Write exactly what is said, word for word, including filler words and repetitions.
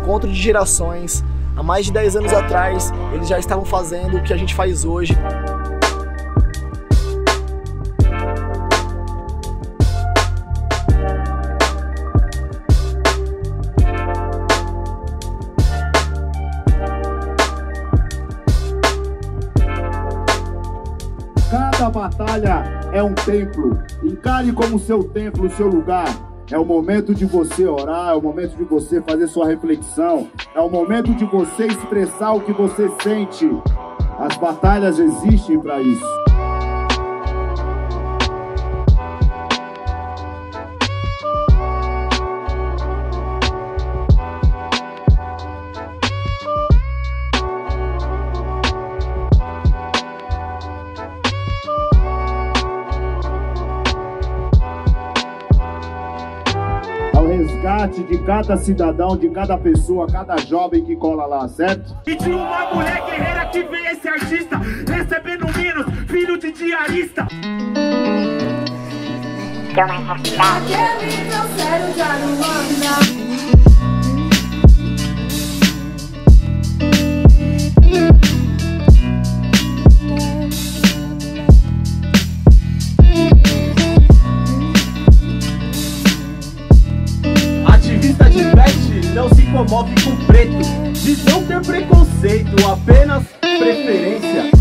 encontro de gerações. Há mais de dez anos atrás, eles já estavam fazendo o que a gente faz hoje. Cada batalha é um templo. Encare como seu templo, seu lugar. É o momento de você orar, é o momento de você fazer sua reflexão, é o momento de você expressar o que você sente. As batalhas existem para isso. Resgate de cada cidadão, de cada pessoa, cada jovem que cola lá, certo? E de uma mulher guerreira que vem esse artista, recebendo minos, filho de diarista. Aquele tão sério já não anda. Ativista de pet não se comove com preto, de não ter preconceito, apenas preferência.